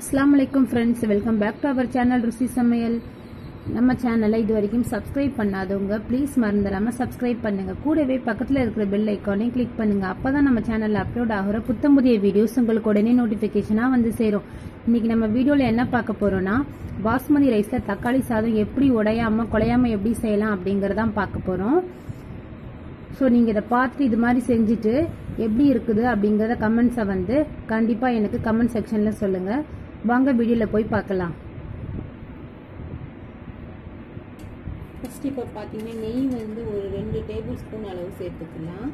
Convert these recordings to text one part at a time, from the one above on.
Assalamualaikum friends, welcome back to our channel ருசி சமையல். நம்ம சேனலை இது வரைக்கும் சப்ஸ்கிரைப் பண்ணாதவங்க ப்ளீஸ் மறந்துடாம சப்ஸ்கிரைப் பண்ணுங்க. கூடவே பக்கத்துல இருக்கிற பெல் ஐகானை கிளிக் பண்ணுங்க. அப்பதான் நம்ம சேனல்ல அப்லோட் ஆகுற புத்தம் புதிய வீடியோஸ் உங்களுக்கு உடனே நோட்டிபிகேஷனா வந்து சேரும். இன்னைக்கு நம்ம வீடியோல என்ன பார்க்க போறோம்னா பாஸ்மதி ரைஸ்ல தக்காளி சாதம் எப்படி உடையாம குழையாம எப்படி செய்யலாம் அப்படிங்கறதான் பார்க்க போறோம். ஸோ நீங்கள் இதை பார்த்துட்டு இது மாதிரி செஞ்சுட்டு எப்படி இருக்குது அப்படிங்கிறத கமெண்ட்ஸை வந்து கண்டிப்பாக எனக்கு கமெண்ட் செக்ஷனில் சொல்லுங்கள். வாங்க வீடியோவில் போய் பார்க்கலாம். ஃபஸ்ட் இப்போ பார்த்தீங்கன்னா நெய் வந்து ஒரு 2 டேபிள் ஸ்பூன் அளவு சேர்த்துக்கலாம்.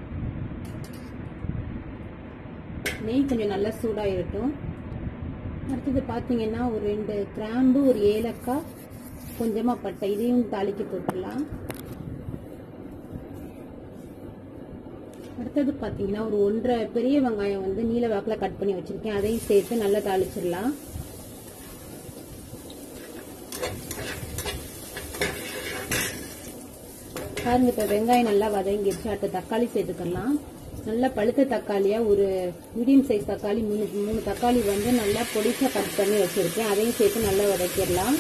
நெய் கொஞ்சம் நல்லா சூடாகிடட்டும். அடுத்தது பார்த்தீங்கன்னா ஒரு 2 கிராம்பு, ஒரு ஏலக்காய், கொஞ்சமாக பட்டை, இதையும் தாளிக்க போட்டுடலாம். அடுத்தது பார்த்தீங்கன்னா ஒரு 1.5 பெரிய வெங்காயம் வந்து நீல வாக்கில் கட் பண்ணி வச்சிருக்கேன். அதையும் சேர்த்து நல்லா தாளிச்சிடலாம். பாருங்க, இப்போ வெங்காயம் நல்லா வதங்கிடுச்சு. அடுத்த தக்காளி சேர்த்துக்கலாம். நல்லா பழுத்த தக்காளியா ஒரு மீடியம் சைஸ் தக்காளி 3 தக்காளி வந்து நல்லா பொடிசா கட் பண்ணி வச்சிருக்கேன். அதையும் சேர்த்து நல்லா வதக்கிடலாம்.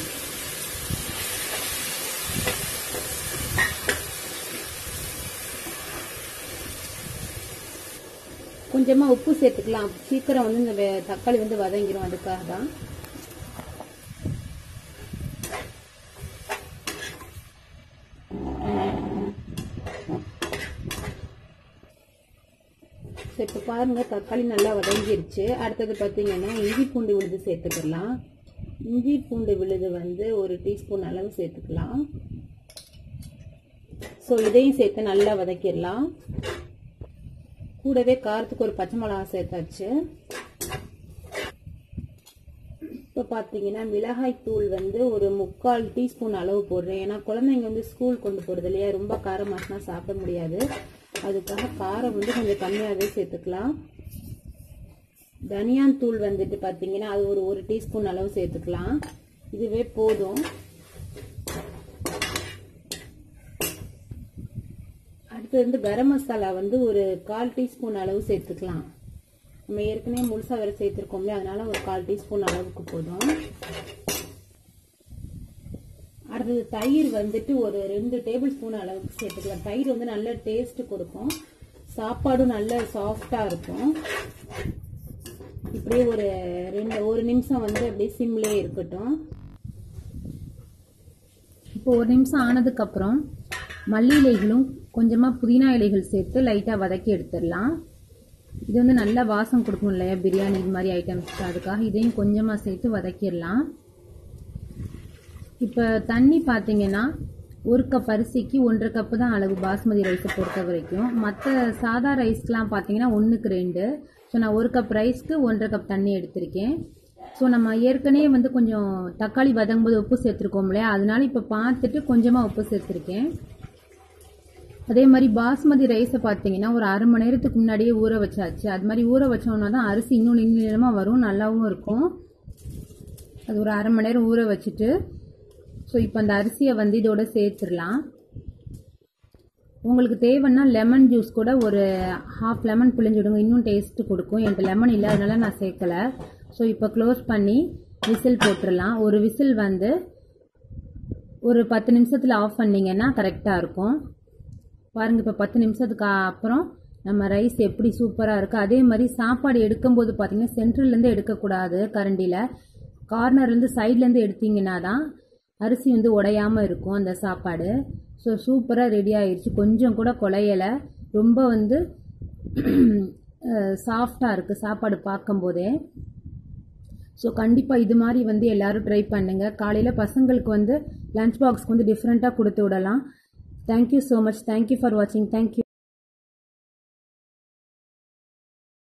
கொஞ்சமா உப்பு சேர்த்துக்கலாம். சீக்கிரம் வந்து இந்த தக்காளி வந்து வதங்கிடும், அதுக்காக தான். இப்போ பாருங்க, தக்காளி நல்லா வதங்கிருச்சு. அடுத்தது பார்த்தீங்கன்னா இஞ்சி பூண்டு விழுது சேர்த்துக்கலாம். இஞ்சி பூண்டு விழுது வந்து 1 டீஸ்பூன் அளவு சேர்த்துக்கலாம். ஸோ இதையும் சேர்த்து நல்லா வதக்கிடலாம். கூடவே காரத்துக்கு ஒரு பச்சை மிளகாய் சேர்த்தாச்சு. இப்போ பார்த்தீங்கன்னா மிளகாய் தூள் வந்து ஒரு 3/4 டீஸ்பூன் அளவு போடுறேன். ஏன்னா குழந்தைங்க வந்து ஸ்கூல் கொண்டு போகிறது இல்லையா, ரொம்ப காரமாச்சுனா சாப்பிட முடியாது. அதுக்காக காரம் வந்து கொஞ்சம் கம்மியாகவே சேர்த்துக்கலாம். தனியா தூள் வந்துட்டு பார்த்தீங்கன்னா அது ஒரு 1 டீஸ்பூன் அளவு சேர்த்துக்கலாம். இதுவே போதும். அடுத்து வந்து கரம் மசாலா வந்து ஒரு 1/4 டீஸ்பூன் அளவு சேர்த்துக்கலாம். நம்ம ஏற்கனவே முழுசா வேற சேர்த்திருக்கோம், அதனால ஒரு 1/4 டீஸ்பூன் அளவுக்கு போதும். அடுத்தது தயிர் வந்துட்டு ஒரு 2 டேபிள் ஸ்பூன் அளவுக்கு சேர்த்துக்கலாம். தயிர் வந்து நல்ல டேஸ்ட் கொடுக்கும், சாப்பாடும் நல்ல சாஃப்டா இருக்கும். இப்படியே ஒரு நிமிஷம் வந்து அப்படியே சிம்லேயே இருக்கட்டும். இப்போ 1 நிமிஷம் ஆனதுக்கு அப்புறம் மல்லி இலைகளும் கொஞ்சமா புதினா இலைகள் சேர்த்து லைட்டா வதக்கி எடுத்துடலாம். இது வந்து நல்லா வாசம் கொடுக்கும் இல்லையா பிரியாணி இது மாதிரி ஐட்டம்ஸ், அதுக்காக இதையும் கொஞ்சமா சேர்த்து வதக்கிடலாம். இப்ப தண்ணி பாத்தீங்கன்னா 1 கப் அரிசிக்கு 1.5 கப் தான் அளவு பாஸ்மதி ரைஸை பொறுத்த வரைக்கும். மற்ற சாதா ரைஸ்க்குலாம் பாத்தீங்கன்னா 1க்கு 2. ஸோ நான் 1 கப் ரைஸ்க்கு 1.5 கப் தண்ணி எடுத்திருக்கேன். ஸோ நம்ம ஏற்கனவே வந்து கொஞ்சம் தக்காளி வதங்கும் போது உப்பு சேர்த்துருக்கோம் இல்லையா, அதனால இப்ப பார்த்துட்டு கொஞ்சமா உப்பு சேர்த்திருக்கேன். அதே மாதிரி பாஸ்மதி ரைஸை பார்த்தீங்கன்னா ஒரு 1/2 மணி நேரத்துக்கு முன்னாடியே ஊற வச்சாச்சு. அது மாதிரி ஊற வச்சோம்னா தான் அரிசி இன்னும் நீளமா வரும், நல்லாவும் இருக்கும். அது ஒரு 1/2 மணி நேரம் ஊற வச்சுட்டு ஸோ இப்போ அந்த அரிசியை வந்து இதோட சேர்த்துடலாம். உங்களுக்கு தேவைன்னா லெமன் ஜூஸ் கூட ஒரு 1/2 லெமன் பிழிஞ்சு விடுங்க, இன்னும் டேஸ்ட் கொடுக்கும். எனக்கு லெமன் இல்லை, அதனால நான் சேர்க்கல. ஸோ இப்போ க்ளோஸ் பண்ணி விசில் போட்டுடலாம். ஒரு விசில் வந்து ஒரு 10 நிமிஷத்தில் ஆஃப் பண்ணிங்கன்னா கரெக்டாக இருக்கும். பாருங்க, இப்போ 10 நிமிஷத்துக்கு அப்புறம் நம்ம ரைஸ் எப்படி சூப்பராக இருக்கு. அதே மாதிரி சாப்பாடு எடுக்கும்போது பார்த்தீங்கன்னா சென்ட்ரல்லேருந்து எடுக்கக்கூடாது, கரண்டியில் கார்னர்லேருந்து சைட்லேருந்து எடுத்தீங்கன்னா தான் அரிசி வந்து உடையாமல் இருக்கும் அந்த சாப்பாடு. ஸோ சூப்பராக ரெடி ஆயிடுச்சு. கொஞ்சம் கூட குழையலை, ரொம்ப வந்து சாஃப்டாக இருக்குது சாப்பாடு பார்க்கும்போதே. ஸோ கண்டிப்பாக இது மாதிரி வந்து எல்லாரும் ட்ரை பண்ணுங்க. காலையில் பசங்களுக்கு வந்து லஞ்ச் பாக்ஸ்க்கு வந்து டிஃப்ரெண்ட்டாக கொடுத்து விடலாம். Thank you so much. Thank you for watching. Thank you.